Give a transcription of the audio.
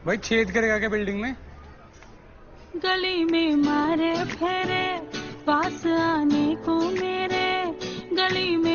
भाई छेद करेगा क्या बिल्डिंग में? गली में मारे फेरे पास आने को मेरे, गली में